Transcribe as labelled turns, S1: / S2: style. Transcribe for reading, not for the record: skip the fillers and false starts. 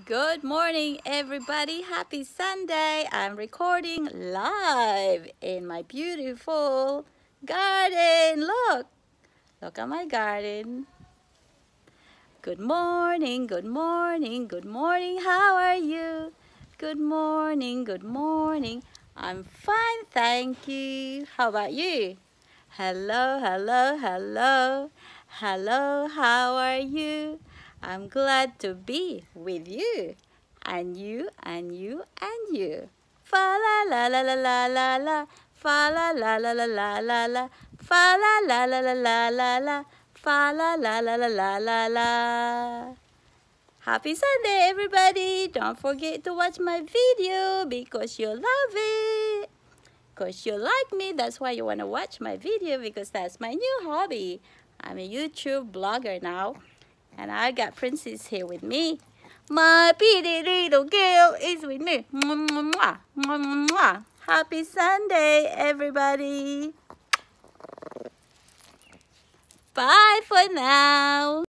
S1: Good morning, everybody. Happy Sunday. I'm recording live in my beautiful garden. Look at my garden. Good morning, good morning, good morning. How are you? Good morning, good morning. I'm fine, thank you. How about you? Hello, hello, hello. Hello, how are you? I'm glad to be with you. And you, and you, and you. Fa la la la la la la la. Fa la la la la la la la. Fa la la la la la la la. Fa la la la la la la la. Happy Sunday, everybody. Don't forget to watch my video because you'll love it. Because you like me, that's why you want to watch my video, because that's my new hobby. I'm a YouTube blogger now, and I got Princess here with me. My pretty little girl is with me. Mwah, mwah, mwah, mwah. Happy Sunday, everybody. Bye for now.